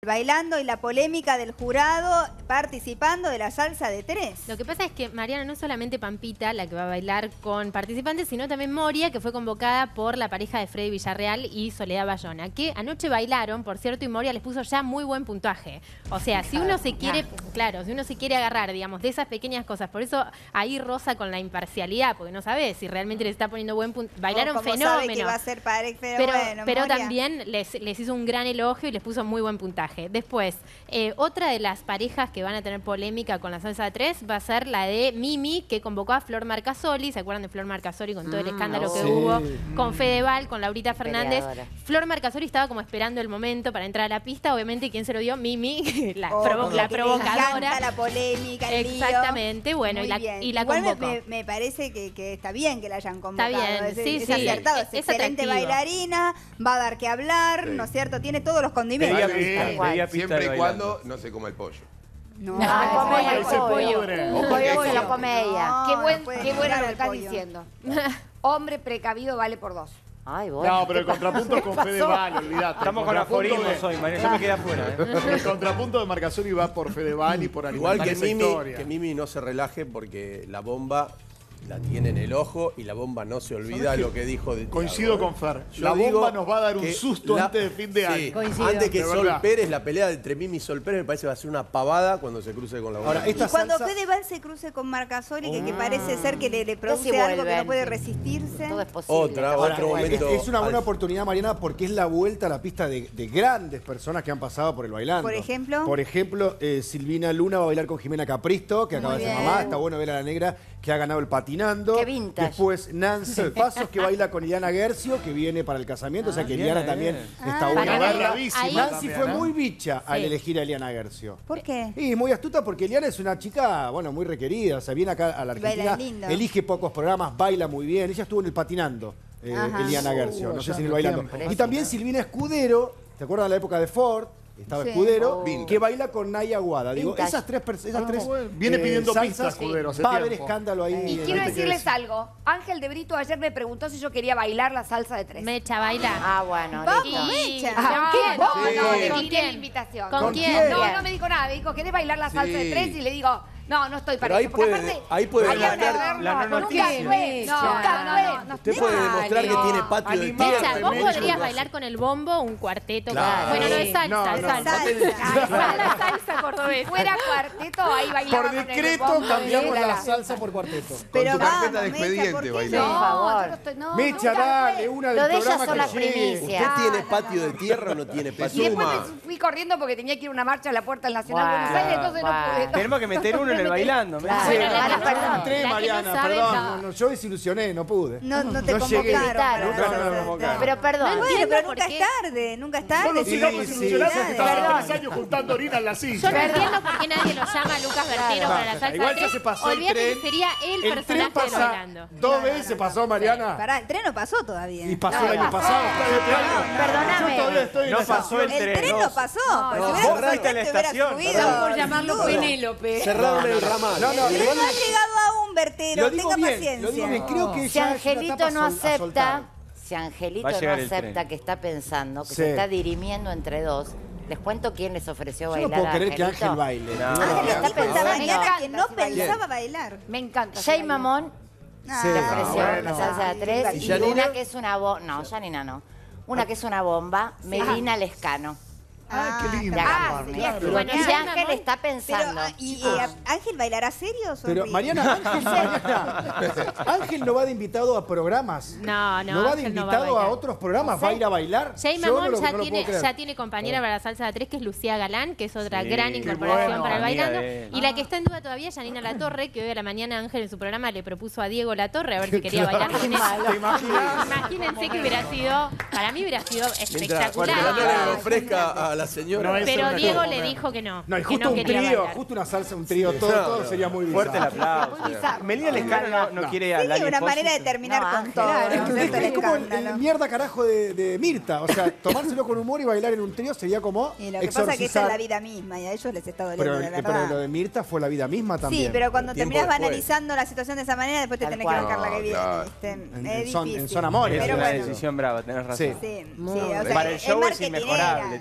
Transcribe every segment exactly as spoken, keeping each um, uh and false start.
bailando y la polémica del jurado participando de la salsa de tres. Lo que pasa es que, Mariana, no es solamente Pampita la que va a bailar con participantes, sino también Moria, que fue convocada por la pareja de Freddy Villarreal y Soledad Bayona, que anoche bailaron, por cierto, y Moria les puso ya muy buen puntaje. O sea, si uno se quiere, claro, si uno se quiere agarrar, digamos, de esas pequeñas cosas, por eso ahí roza con la imparcialidad, porque no sabe si realmente les está poniendo buen puntaje. Bailaron oh, fenómeno. Sabe que va a ser pareja, pero, pero, bueno, pero Moria. también les, les hizo un gran elogio y les puso muy buen puntaje. Después, eh, otra de las parejas que van a tener polémica con la salsa de tres va a ser la de Mimi, que convocó a Flor Marcasoli. ¿Se acuerdan de Flor Marcasoli con todo el escándalo mm, que sí. hubo con Fedeval, con Laurita Fernández? Peleadora. Flor Marcasoli estaba como esperando el momento para entrar a la pista. Obviamente, ¿quién se lo dio? Mimi, la, oh, provo la provocadora. La polémica, el Exactamente, lío. bueno, y la, y la Igual convocó. Me, me parece que, que está bien que la hayan convocado. Está bien, es, sí, es sí. acertado, es, es excelente atractivo. bailarina, va a dar que hablar, sí. ¿no es cierto? Tiene todos los condimentos. Pedía pista, pedía pista siempre y cuando no se coma el pollo. No, no, no come el pollo. pollo. Pollo se lo come ella. No, qué buen, no qué bueno lo que estás pollo. diciendo. Hombre precavido vale por dos. Ay, bueno. No, pero el contrapunto es con Fedeval, olvídate. Estamos con aforismos hoy, María. Yo me quedé afuera. ¿eh? El contrapunto de Marcasoli va por Fedeval y por alimentar Igual que esa Mimi, historia. que Mimi no se relaje porque la bomba la tiene en el ojo y la bomba no se olvida lo que dijo de Coincido Thiago, con Fer. Yo La digo bomba nos va a dar un que susto la- antes de fin de sí, año. Coincido. Antes que De Sol verdad. Pérez, la pelea entre Mimi y Sol Pérez me parece que va a ser una pavada cuando se cruce con la bomba. Ahora, Y esta cuando salsa- Fedeval se cruce con Marcasoli, que, que Mm. parece ser que le, le produce sí algo que vuelven. no puede resistirse. Todo es posible. Otra, Ahora, otro bueno, momento. Es una buena Al- oportunidad, Mariana, porque es la vuelta a la pista de, de grandes personas que han pasado por el bailando. Por ejemplo. Por ejemplo, eh, Silvina Luna va a bailar con Jimena Capristo, que acaba Muy de ser bien. mamá. Está bueno ver a la negra que ha ganado el patinando. Qué vintage. Después Nancy Pasos, que baila con Iliana Gercio, que viene para el casamiento. o sea que bien, Iliana bien. también Ah, está buena. para mí, verla. ahí- Nancy también, fue ¿no? muy bicha al Sí. elegir a Iliana Gercio. ¿Por qué? Y muy astuta porque Eliana es una chica, bueno, muy requerida. O sea, viene acá a la Baila Argentina, lindo. elige pocos programas, baila muy bien. Ella estuvo en el patinando, eh, Ajá. Eliana Gercio, no Uh, sé ya si en el hace bailando. tiempo. Y también Silvina Escudero, ¿te acuerdas de la época de Ford? Estaba Sí. Escudero, Vintage. que baila con Naya Aguada. Digo, Vintage. esas tres personas, esas Ah, tres bueno. Viene pidiendo salsas, pistas, Escudero, hace va a haber tiempo. escándalo ahí. Y en quiero este que decirles decís. algo. Ángel de Brito ayer me preguntó si yo quería bailar la salsa de tres. Mecha, baila. Ah, bueno. Vamos, listo. Mecha. Ah, ¿Con quién? No, Sí. no, le ¿Con quité quién? la invitación. ¿Con ¿Con quién? quién? No, no me dijo nada. Me dijo, ¿querés bailar la salsa Sí. de tres? Y le digo, no, no estoy para Pero ahí eso. Porque puede- aparte, ahí puede hay que bailar verlo, la nunca noticia. fue. No, Mecha. no, no, no. Usted puede demostrar que no. tiene patio de Animate, Mecha, tierra. vos Mecha. podrías bailar con el bombo un cuarteto. Claro. Bueno, no es salsa, No, es no. salsa. Salsa. La salsa cordobesa. Fuera cuarteto, ahí bailaba Por con el decreto bombo, cambiamos era la salsa por cuarteto. Pero tu carpeta vamos, de Mecha, expediente ¿por qué bailaba. no? Por favor. yo no estoy- no, Mecha, nunca dale, fue. una Lo del de ella programa son las que llegue. primicias. ¿Usted tiene no, no, patio de no. tierra o no tiene Y patio? después Suma. me fui corriendo porque tenía que ir a una marcha a la Puerta del Nacional Guau, Buenos Aires, entonces no guau. pude. Tenemos que meter uno en el bailando. Claro. Sí, Bueno, la no, que- perdón, entré, la que no Mariana, sabe, perdón. no. No, no, yo desilusioné, no pude. No, no te No llegué. convocaron. para Nunca la me salsa de convocaron. Pero perdón. No Bueno, entiendo pero por nunca qué. es tarde, nunca es tarde. Bueno, si sigamos hay sin posibilidades. ilusionarse, que estás Perdón. tres años juntando orina en la silla. Yo no entiendo por qué nadie lo llama a Lucas Bertero para la salsa Igual de ya tres. se pasó el Olvídate tren. que sería el, El tren personaje de pasa bailando. dos veces se pasó, Mariana. Pará, el tren no pasó todavía. Y pasó No, el año pasó. pasado. este año. Perdóname. Yo todavía estoy en No esa- pasó el El tren. tren no pasó. pero si hubiera vos pasado el fuiste a la tren, te hubiera estación. subido. Perdón Por llamarlo Sin duda. Penélope. Cerraron el ramal. No, no, El tren no ha llegado aún, Bertero. Lo digo Tenga bien, paciencia. lo digo bien. Creo que Si ya es una Angelito etapa no sol- a acepta, soltar. si Angelito Va a no llegar el acepta tren. que está pensando, que Sí. se está dirimiendo entre dos, les cuento quién les ofreció Yo no bailar puedo a creer que Angelito. Ángel baile. No. Digo, Ángel está está pensando pensando. mañana Me que encanta no si baila. pensaba bailar. Me encanta. Jay Mamón Ah, Sí. le ofreció bueno. la salsa de tres ¿Y y Janina? una que es una bomba. No, Janina no. Una que es una bomba, Melina Lescano. Ah, qué lindo. Ah, de sí, Ángel. claro. Bueno, Pero si Ángel Ángel está Pero, pensando. ah, y, eh, ¿Ángel bailará serio o Pero sonríe? Mariana, Ángel, Mariana, Ángel no va de invitado a programas. No, no, No va de Ángel no va a invitado a, bailar. otros programas, Sí. va a ir a bailar. Jay Yo Mamón no lo- ya, no lo tiene, puedo creer. ya tiene compañera para la salsa de tres, que es Lucía Galán, que es otra Sí, gran qué incorporación bueno, para el amiga bailando. de él. Y la que está en duda todavía es Janina Latorre, que hoy a la mañana Ángel en su programa le propuso a Diego Latorre a ver si quería bailar. ¿Te imaginas? Imagínense que hubiera sido, para mí hubiera sido Mientras espectacular. Cuartelatore le ofrezca a la señora. No, es- Pero una Diego cosa. le dijo que no. No, y que justo no un quería trío, bailar. justo una salsa, un trío, todo, No, todo no. sería muy Fuerte el bizarro. aplauso. Melina Lescano no, no No. quiere a Sí, Lali una manera de Espósito. terminar No, con Ángel. todo. Es ¿no? que Esto es, el como el, el escándalo. mierda carajo de, de Mirta. O sea, tomárselo con humor y bailar en un trío sería como Y lo que pasa es que esta exorcizar. es la vida misma y a ellos les está doliendo, Pero, la eh, pero verdad. lo de Mirta fue la vida misma también. Sí, pero cuando Tiempo terminás después. banalizando la situación de esa manera, después te Tal tenés cual. que bancar la que No, viene. claro. ¿viste? En- Es en son- difícil. en son amores. Es Pero una bueno, decisión brava, tenés razón. Sí. sí, sí, Muy o bien. sea, Para el show es marketinera, inmejorable, te digo, sí,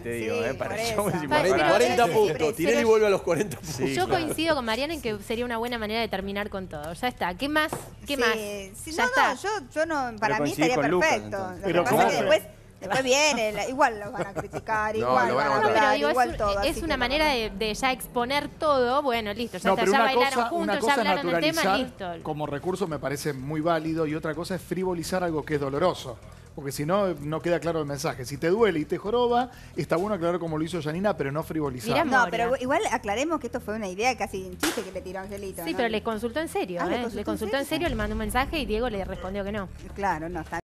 me por pareció eso. muy Pero- simpático. pero- cuarenta pero- puntos. Tinelli pero- vuelve a los cuarenta puntos. Sí, Yo claro. coincido con Mariana en que sería una buena manera de terminar con todo. Ya está. ¿Qué más? ¿Qué Sí, más? sí, ya no, está. no, yo, yo no, para mí coincidís estaría con Lucas, perfecto. entonces. Lo Pero que pasa es que ¿cómo? después, después viene, la- igual los van a criticar, No, igual lo van a van a matar. No, pero hablar, digo, igual es, todo. un- así es que una no, manera no. de, de ya exponer todo. Bueno, listo. Ya No, está. pero Ya una bailaron cosa, juntos, una ya cosa es hablaron del tema, naturalizar listo. como recurso me parece muy válido y otra cosa es frivolizar algo que es doloroso. Porque si no, no queda claro el mensaje. Si te duele y te joroba, está bueno aclarar como lo hizo Janina, pero no frivolizar. Mirá, No, Moria. pero igual aclaremos que esto fue una idea casi un chiste que le tiró Angelito. Sí, ¿no? pero le consultó en serio. Ah, ¿le ¿eh? consultó Le en consultó en serio? serio, le mandó un mensaje y Diego le respondió que no. Claro, no, está